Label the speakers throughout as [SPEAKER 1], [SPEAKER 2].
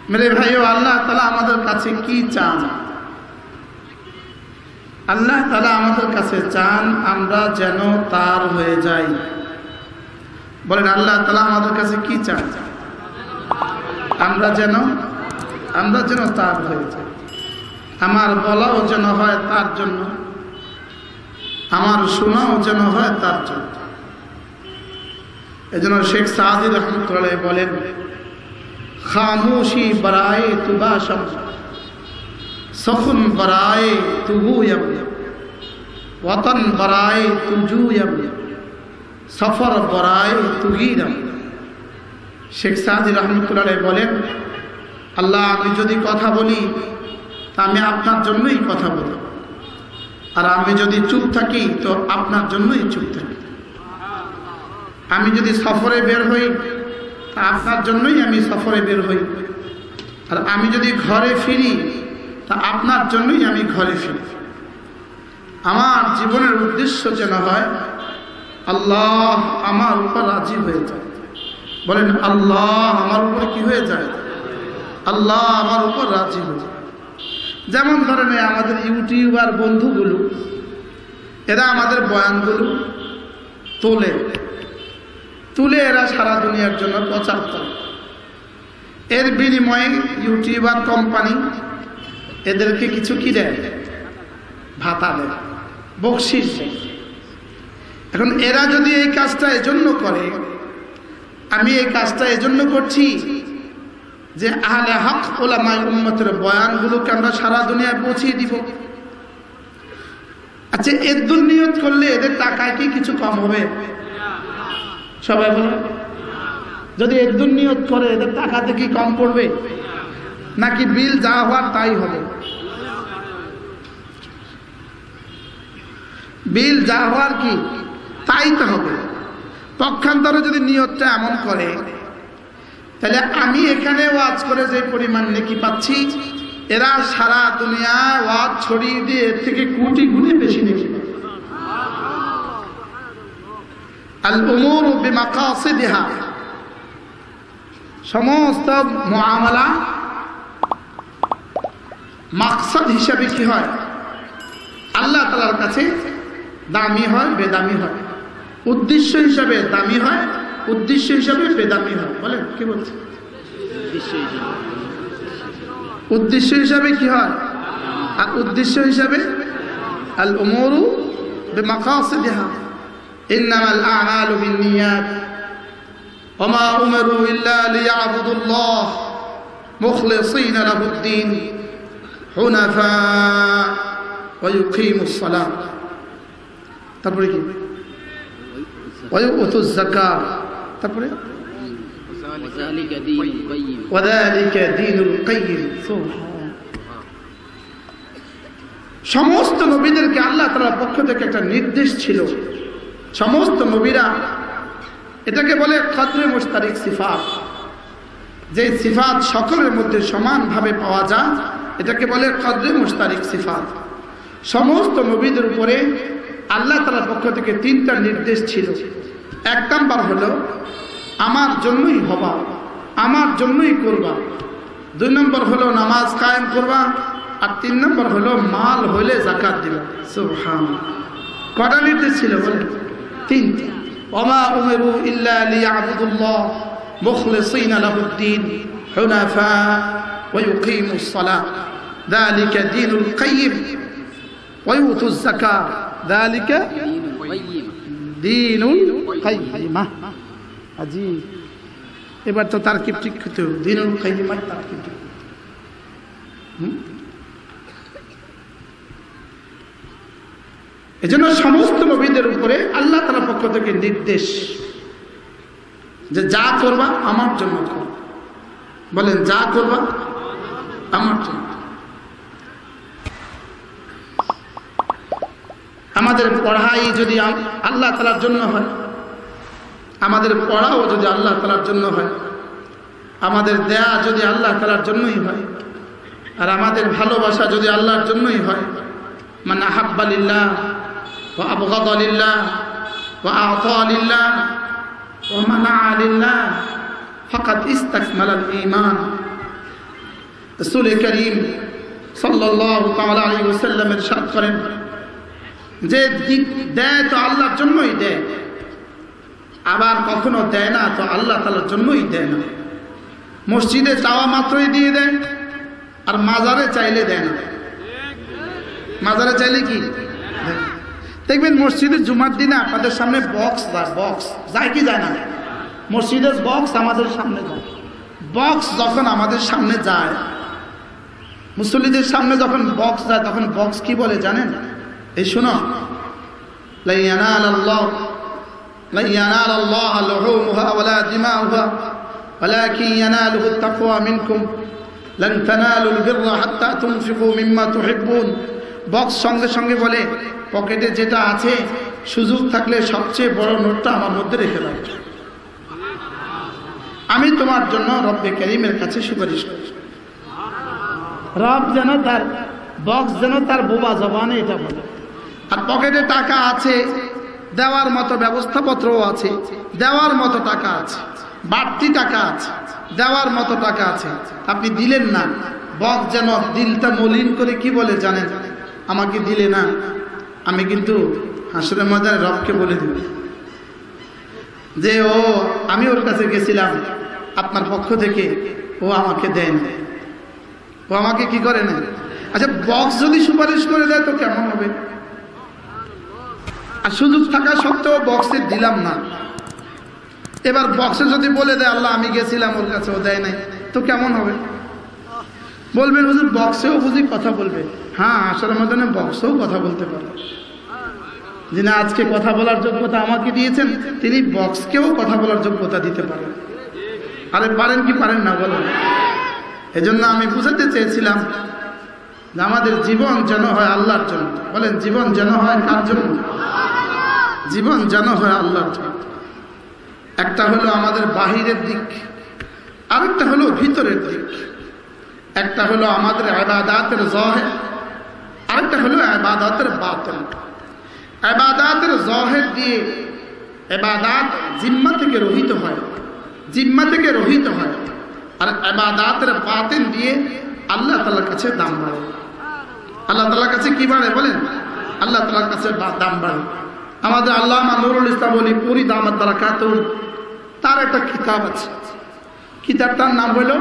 [SPEAKER 1] मेरे भाइयों, আল্লাহ তাআলা আমাদের কাছে কি চান? আল্লাহ তাআলা আমাদের কাছে চান আমরা যেন তার হয়ে যাই। বলেন, আল্লাহ তাআলা আমাদের কাছে কি চান? আমরা যেন তার হয়ে যাই। আমার বলাও যেন হয় তার জন্য, আমার শোনাও যেন হয় তার জন্য। এজন্য শেখ সাদি রহমতুল্লাহ বলেন, খামোশি বরায়ে তুবাশম, সখুন বরায়ে তুহুয়ম, ওয়াতন বরায়ে তুজুয়ম, সফর বরায়ে তুগিরম। শেখ সাদি রহমতুল্লাহ বলেন, আল্লাহ, আমি যদি কথা বলি তা আমি আপনার জন্যই কথা বলি, আর আমি যদি চুপ থাকি তো আপনার জন্যই চুপ থাকি। আমি যদি সফরে বের হই তা আপনার জন্যই আমি সফরে বের হই, আর আমি যদি ঘরে ফিরি তা আপনার জন্যই আমি ঘরে ফিরি। আমার জীবনের উদ্দেশ্য যেন হয় আল্লাহ আমার উপর রাজি হয়ে যায়। বলেন, আল্লাহ আমার উপর কি হয়ে যায়? আল্লাহ আমার উপর রাজি হয়ে যায়। যেমন ধরেন আমাদের ইউটিউবার বন্ধুগুলো, এরা আমাদের বয়ানগুলো তুলে এরা সারা দুনিয়ার জন্য প্রচার করে। এর বিনিময়ে ইউটিউবার কোম্পানি এদেরকে কিছু কি দেয়? ভাতা দেয়, বকশিশ দেয়। এখন এরা যদি এই কাজটা এজন্য করে, আমি এই কাজটা এজন্য করছি যে আহলে হক ওলামায়ে উম্মতের বয়ানগুলোকে আমরা সারা দুনিয়ায় পৌঁছিয়ে দিব। আচ্ছা, এর দুর্নিয়ত করলে এদের টাকায় কি কিছু কম হবে? সবাই বলো, যদি এর দুর্নিয়ত করে এদের টাকাতে কি কম পড়বে? নাকি বিল যা হওয়ার তাই হবে? বিল যা হওয়ার কি তাই তো হবে। পক্ষান্তরে যদি নিয়তটা এমন করে, তাহলে আমি এখানে ওয়াজ করে যে পরিমাণ নেকি পাচ্ছি, এরা সারা দুনিয়া ওয়াজ ছড়িয়ে দিয়ে এর থেকে কোটি গুণে বেশি নেকি পাবে। আল উমুরু বিমাকাসিদিহা, সমস্ত মুআমালা মাকসাদ হিসাবে কি হয়? আল্লাহ তাআলার কাছে দামি হয়, বেদামি হয়। উদ্দেশ্য হিসাবে দামি হয়, উদ্দেশ্য হিসাবে বেদামি হয়। বলেন, কি বলছে? উদ্দেশ্য হিসাবে কি হয় আর উদ্দেশ্য হিসাবে আল উমুরু বিমাকাসিদিহা, ইন্নামাল আ'মালু বিন্নিয়াত ওয়া মা উমিরু ইল্লা লিয়া'বুদুল্লাহ মুখলিসিনা লাহুদ-দ্বীন হুনাফা ওয়া ইউকিমুস সালাত। তারপরে কি? ওয়া ইউতুজ যাকাত। তারপরে ওয়াযালিকা দীনুল কাইয়্যিম। সমস্ত নবীদেরকে আল্লাহ তাআলার পক্ষ থেকে একটা নির্দেশ ছিল। সমস্ত নবীরা, এটাকে বলে কদরে মুশতারিক সিফাত, যে সিফাত সকলের মধ্যে সমানভাবে পাওয়া যায়, এটাকে বলে কদরে মুশতারিক সিফাত। সমস্ত নবীদের উপরে আল্লাহ তাআলার পক্ষ থেকে তিনটা নির্দেশ ছিল। এক নাম্বার হলো আমার জন্যই হবা, আমার জন্যই করবা। দুই নম্বর হলো নামাজ কায়েম করবা, আর তিন নম্বর হলো মাল হইলে যাকাত দিবা। সুবহানাল্লাহ। কটা নির্দেশ ছিল বলে? তিনটা। ওয়া মা উমিরু ইল্লা লিয়া'বুদুল্লাহ মুখলিসিনা লাহুদ-দ্বীন হুনাফা ওয়া ইউকিমুস সালাত যালিকা দীনুল কাইয়্যিম ওয়া ইউতুজ যাকাত যালিকা দীনুল কাইয়্যিম। আজি এবার তো তারকিব ঠিক হতো, দীনুল কাইয়্যিম তারকিব ঠিক। এজন্য সমস্ত নবীদের উপরে আল্লাহ তাআলার পক্ষ থেকে নির্দেশ যে যা করবা আমার জন্য করো। বলেন, যা করবা আমার জন্য। আমাদের পড়াই যদি আল্লাহ তাআলার জন্য হয়, আমাদের পড়াও যদি আল্লাহ তাআলার জন্য হয়, আমাদের দেয়া যদি আল্লাহ তাআলার জন্যই হয়, আর আমাদের ভালোবাসা যদি আল্লাহর জন্যই হয়, মান আহাব্বা লিল্লাহ ওয়া আবগাদা লিল্লাহ ওয়া আ'তা লিল্লাহ ওয়া মানা'a লিল্লাহ ফাকাদ ইস্তাকমালাল ঈমান। রাসূল করিম সাল্লাল্লাহু তাআলা আলাইহি ওয়াসাল্লাম ইরশাদ করেন যে দেয় তো আল্লাহর জন্যই দেয়, আবার কখনো দেয় না তো আল্লাহ তাআলার জন্যই দেয় না। মসজিদে চাওয়া মাত্রই দিয়ে দেয়, আর মাজারে চাইলে দেয় না। মাজারে চাইলে কি দেখবেন, মসজিদের জুমার দিনে আপনাদের সামনে বক্স যায় কি যায় না? মসজিদের বক্স আমাদের সামনে যায়। বক্স যখন আমাদের সামনে যায়, মুসল্লিদের সামনে যখন বক্স যায়, তখন বক্স কি বলে জানেন? এই শোনো, লা ইয়ানালাল্লাহু লুহুমুহা ওয়ালা দিমাউহা ওয়ালাকিন ইয়ানালুহু তাকওয়া মিনকুম লান তানালুল বিররা হাত্তা তুনফিকু মিম্মা তুহিব্বুন। বক্স সঙ্গে সঙ্গে বলে, পকেটে যেটা আছে সুযোগ থাকলে সবচেয়ে বড় নোটটা আমার মধ্যে রেখে দাও, আমি তোমার জন্য রব্বে কারীমের কাছে সুপারিশ করি। রব যেন তার বক্স যেন তার বোবা জবানে এটা বলে। আর পকেটে টাকা আছে, দেওয়ার মতো ব্যবস্থাপত্রও আছে, দেওয়ার মতো টাকা আছে, বাড়তি টাকা আছে, দেওয়ার মতো টাকা আছে, আপনি দিলেন না। বক্স যেন দিলটা মলিন করে কি বলে জানেন? আমাকে দিলে না, আমি কিন্তু হাসরের ময়দানে রবকে বলে দিব যে আমি ওর কাছে গেছিলাম আপনার পক্ষ থেকে, ও আমাকে দেয় না, ও আমাকে কি করে না। আচ্ছা, বক্স যদি সুপারিশ করে দেয় তো কেমন হবে? আর সুযোগ থাকা সত্ত্বেও বক্সে দিলাম না, এবার বক্সে যদি বলে দেয় আল্লাহ আমি গেছিলাম ওর কাছে, ও দেয় নাই, তো কেমন হবে? বলবেন হুজুর বক্সেও বুঝি কথা বলবে। হ্যাঁ, আসলে ময়দানে বক্সেও কথা বলতে পারে। যিনি আজকে কথা বলার যোগ্যতা আমাকে দিয়েছেন, তিনি বক্সকেও কথা বলার যোগ্যতা দিতে পারেন। আরে পারেন কি পারেন না বলেন? এজন্য আমি বুঝাতে চেয়েছিলাম যে আমাদের জীবন যেন হয় আল্লাহর জন্য। বলেন, জীবন যেন হয় কার জন্য? জীবন যেন হয় আল্লাহর জন্য। একটা হলো আমাদের বাহিরের দিক, আরেকটা হলো ভিতরের দিক। একটা হলো আমাদের ইবাদাতের যাহির, আরেকটা হলো ইবাদাতের বাতিন। ইবাদাতের যাহির দিয়ে ইবাদাত জিম্মা থেকে রহিত হয়, জিম্মা থেকে রহিত হয়। আর ইবাদাতের বাতিন দিয়ে আল্লাহ তাআলার কাছে দাম বাড়ে। আল্লাহ তাআলার কাছে কি বাড়ে বলেন? আল্লাহ তাআলার কাছে দাম বাড়ে। আমাদের আল্লামা নুরুল ইসলাম ওলি পুরি দামাত বারাকাতুহু, তার একটা কিতাব আছে, কিতাবটার নাম হলো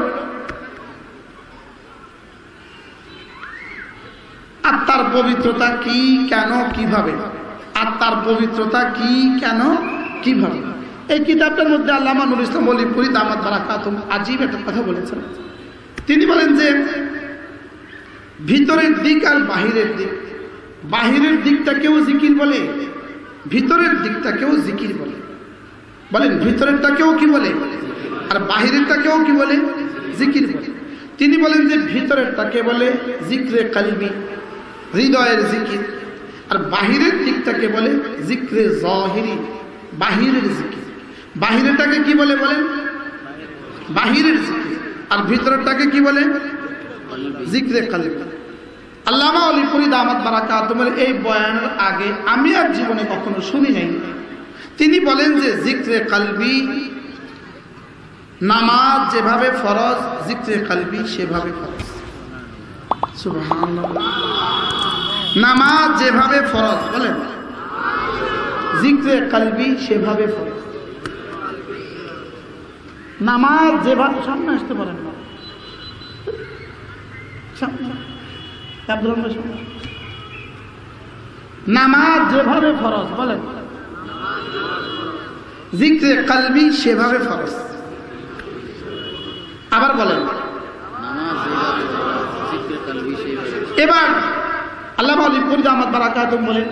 [SPEAKER 1] আত্মার পবিত্রতা কি, কেন, কিভাবে। আত্মার পবিত্রতা কি, কেন, কিভাবে। এই কিতাবটার মধ্যে আল্লামা নুরুল ইসলাম ওলি পুরি দামাত বারাকাতুহু আজীব একটা কথা বলেছেন। তিনি বলেন যে ভিতরের দিক আর বাহিরের দিক, বাহিরের দিকটাকেও জিকির বলে, ভিতরের দিকটাকেও জিকির বলে। বলেন, ভিতরেরটাকেও কি বলে আর বাহিরেরটাকেও কি বলে? জিকির বলে। তিনি বলেন যে ভিতরেরটাকে বলে জিক্রে কলবি, হৃদয়ের জিকির, আর বাহিরের দিকটাকে বলে জিক্রে যাহিরি, বাহিরের জিকির। বাহিরেরটাকে কি বলে বলেন? বাহিরের জিকির। আর ভিতরেরটাকে কি বলে? জিক্রে কলবি। আল্লামা ওলি পুরি দামাত বারাকাতুহু এই বয়ানের আগে আমি আর জীবনে কখনো শুনি নাই। তিনি বলেন যে জিক্রে কলবি, নামাজ যেভাবে ফরজ, জিক্রে কলবি সেভাবে ফরজ। সুবহানাল্লাহ। নামাজ যেভাবে ফরজ, বলেন, জিক্রে কলবি সেভাবে ফরজ। নামাজ যেভাবে, সামনে আসতে পারেন না, নামাজ যেভাবে ফরজ, বলেন, জিক্রে কলবি সেভাবে ফরজ। আবার বলেন, এবার আল্লামা ওলি পুরি দামাত বারাকাতুহু বলেন,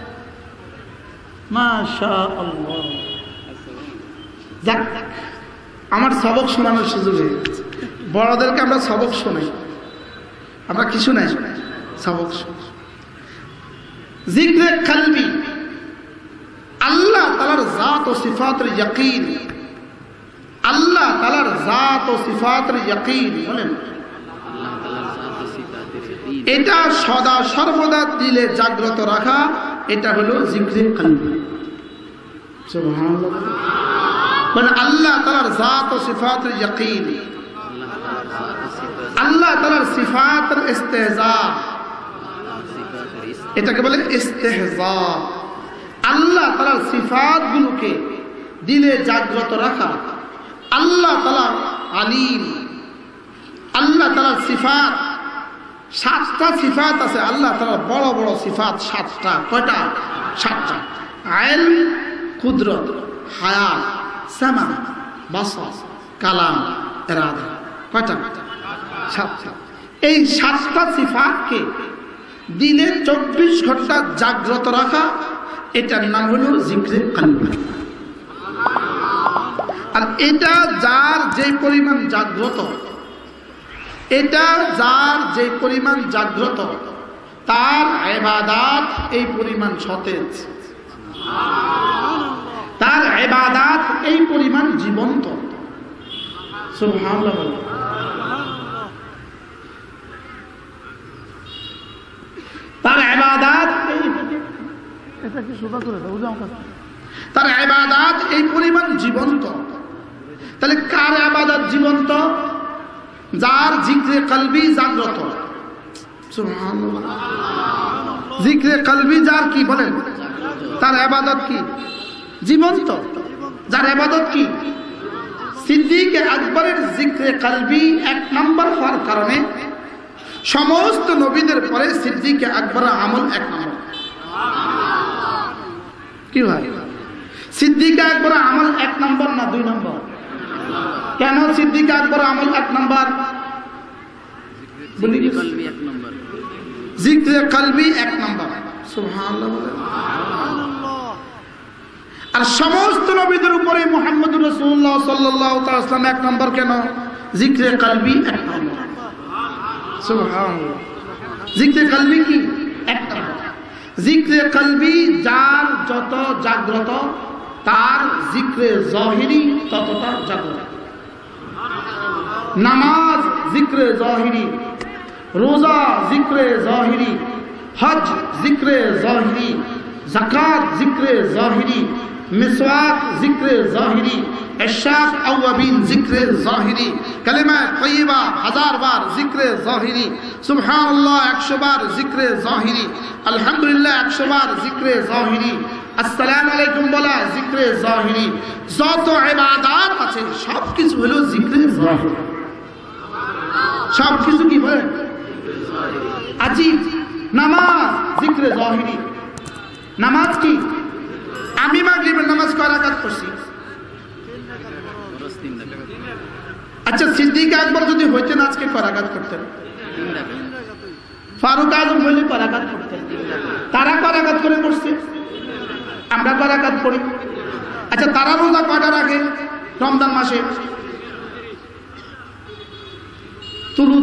[SPEAKER 1] মাশাআল্লাহ। যাক, আমার সবক শোনানোর সুযোগ হয়ে গেছে। বড়দেরকে আমরা সবক শোনাই, আমরা কি শোনাই? সবক শোনাই। জিক্রে কলবি, আল্লাহ তাআলার জাত ও সিফাতের ইয়াকিন, আল্লাহ তাআলার জাত ও সিফাতের ইয়াকিন, বলেন, এটা সদা সর্বদা দিলে জাগ্রত রাখা, এটা হলো জিক্রে কলবি। সুবহানাল্লাহ। মানে আল্লাহ তাআলার জাত ও সিফাতের ইয়াকিন, আল্লাহ তাআলার সিফাতের ইস্তেহজা, এটাকে বলে ইস্তেহজা। আল্লাহ তাআলার সিফাতগুলোকে দিলে জাগ্রত রাখা। আল্লাহ তাআলা আলিম, আল্লাহ তাআলার সিফাত 7টা সিফাত আছে। আল্লাহ তাআলার বড় বড় সিফাত 7টা। কয়টা? 7টা। ইলম, কুদরত, হায়াত, সামা, বাসার, কালাম, ইরাদা। কয়টা? 7টা। এই 7টা সিফাতকে দিলে 24 ঘন্টা জাগ্রত রাখা, এটার নাম হলো জিক্রে কলবি। আর এটা যার যে পরিমাণ জাগ্রত, এটা যার যে পরিমাণ জাগ্রত, তার ইবাদত এই পরিমাণ সতেজ, তার ইবাদত এই পরিমাণ জীবন্ত। সুবহানাল্লাহ। তার ইবাদত তার ইবাদত এই পরিমাণ জীবন্ত। তাহলে কার ইবাদত জীবন্ত? যার জিক্রে কলবি জাগ্রত। সুবহানাল্লাহ। জিক্রে কলবি যার কি বলেন? তার ইবাদত কি? জীবন্ত। যার ইবাদত কি? সিদ্দিক আকবরের জিক্রে কলবি 1 নম্বর হওয়ার কারণে সমস্ত নবীদের পরে সিদ্দিক আকবরের আমল 1 নম্বর। কি ভাই? সিদ্দিক আকবরের আমল 1 নম্বর না 2 নম্বর? কেন সিদ্দিক আকবরের আমল 1 নম্বর? জিক্রে কলবি 1 নম্বর। সুবহানাল্লাহ। আর সমস্ত নবীদের উপরে মুহাম্মদুর রাসূলুল্লাহ সাল্লাল্লাহু আলাইহি ওয়াসাল্লাম 1 নম্বর কেন? জিক্রে কলবি 1 নম্বর। সুবহানাল্লাহ। জিক্রে কলবি কি? 1 নম্বর। জিক্রে কলবি যার যত জাগ্রত, তার জিক্রে জাহিরি ততটা জাগ্রত। নামাজ জিক্রে জাহিরি, রোজা জিক্রে জাহিরি, হজ জিক্রে জাহিরি, যাকাত জিক্রে জাহিরি, মিসওয়াক জিক্রে জাহিরি, ইশাক আওয়াবিন জিক্রে জাহিরি, কালিমা তাইয়্যিবা 1000 বার জিক্রে জাহিরি, সুবহানাল্লাহ 100 বার জিক্রে জাহিরি, আলহামদুলিল্লাহ 100 বার জিক্রে জাহিরি, আসসালামু আলাইকুম বলা জিক্রে জাহিরি। যত ইবাদত আছে সবকিছু হলো জিক্রে জাহিরি। সবকিছু কি বলেন? আজিব। নামাজ জিক্রে জাহিরি। নামাজ কি? আমি মাগরিবের নামাজ কয় রাকাত পড়ছি? আচ্ছা, সিদ্দিক আকবর যদি হইতেন আজকে কয় রাকাত করতেন? ফারুক আজম হইলে কয় রাকাত করতেন? তারা কয় রাকাত করে পড়ছে? আমরা কয় রাকাত পড়ি? আচ্ছা, তারা রোজা কয়টা রাখে রমজান মাসে? তুলু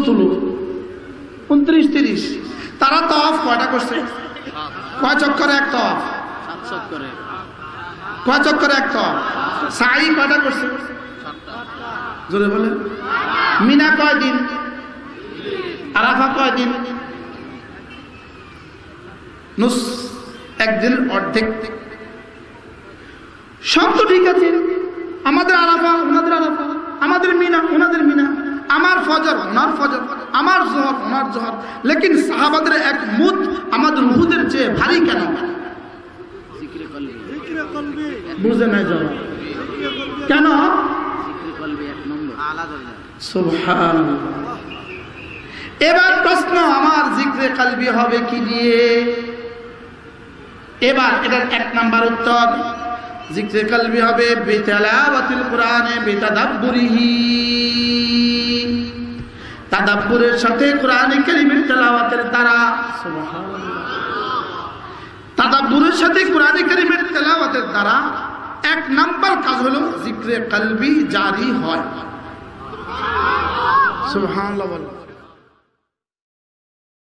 [SPEAKER 1] 29-30। তারা তাওয়াফ কয়টা করছে? কয় চক্করে 1 তাওয়াফ? 7 চক্করে। কয় চক্করে 1 তাওয়াফ? সাই কয়টা করছে? 7টা। জোরে বলেন। মিনা কয় দিন? আরাফা কয় দিন? নুস 1 দিন অর্ধেক। সব তো ঠিক আছে। আমাদের আরাফা ওনাদের আরাফা, আমাদের মিনা ওনাদের মিনা, আমার ফজর ওনার ফজর, আমার জোহর ওনার জোহর। লেকিন সাহাবাদের এক মুদ আমাদের উহুদের চেয়ে ভারী কেন? বুঝে নাই জবাব কেন? সুবহানাল্লাহ। এবার প্রশ্ন, আমার জিক্রে কলবি হবে কি দিয়ে? এবার এটার 1 নাম্বার উত্তর, জিক্রে কলবি হবে বিতিলাওয়াতিল কুরআনে বিতাদাব্বুরিহি। তাদাব্বুরের সাথে কোরআন কারীমের তেলাওয়াতের দ্বারা। সুবহানাল্লাহ। তাদাব্বুরের সাথে কোরআন কারীমের তেলাওয়াতের দ্বারা 1 নাম্বার কাজ হলো জিক্রে কলবি জারি হয়। সুবহানাল্লাহ।